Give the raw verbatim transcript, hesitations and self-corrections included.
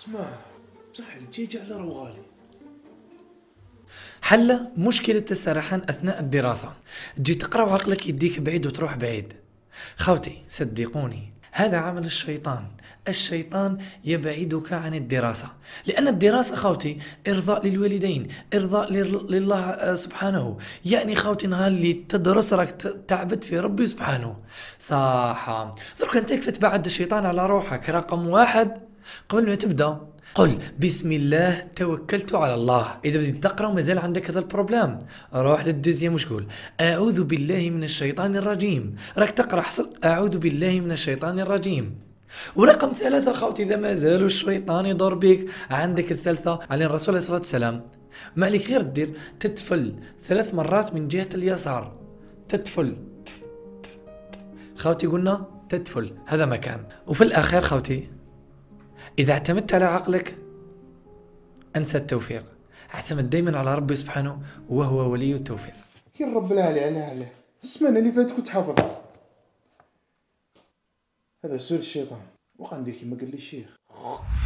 اسمع، بصح الدجاج على رو غالي. حل مشكلة السرحان أثناء الدراسة. تجي تقرأ وعقلك يديك بعيد وتروح بعيد. خوتي صدقوني، هذا عمل الشيطان. الشيطان يبعدك عن الدراسة، لأن الدراسة خوتي إرضاء للوالدين، إرضاء لل- لله آه، سبحانه. يعني خوتي نهار اللي تدرس راك ت- تعبد في ربي سبحانه. صح. درك انت كيف تبعد الشيطان على روحك؟ رقم واحد، قبل ما تبدأ قل بسم الله توكلت على الله. اذا بديت تقرا ومازال عندك هذا البروبليم، روح للدوزيام وش قول؟ اعوذ بالله من الشيطان الرجيم. راك تقرا حصل اعوذ بالله من الشيطان الرجيم. ورقم ثلاثة خوتي، إذا ما زال الشيطان يضر بك، عندك الثالثة على الرسول عليه الصلاة والسلام. ما عليك غير دير تتفل ثلاث مرات من جهة اليسار. تتفل خوتي، قلنا تتفل، هذا مكان. وفي الأخير خوتي، إذا اعتمدت على عقلك انسى التوفيق، اعتمد دايما على ربي سبحانه وهو ولي التوفيق. يا رب العالي على عليه، السمانه اللي فاتت كنت حاضر. هذا سؤال الشيطان، وغندير كيما قال لي الشيخ.